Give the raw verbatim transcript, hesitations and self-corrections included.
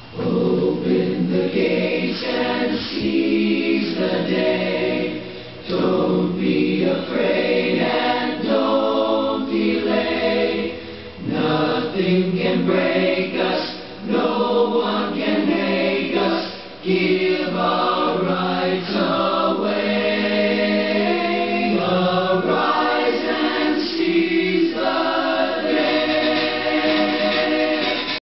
Open the gates and seize the day. Don't be afraid.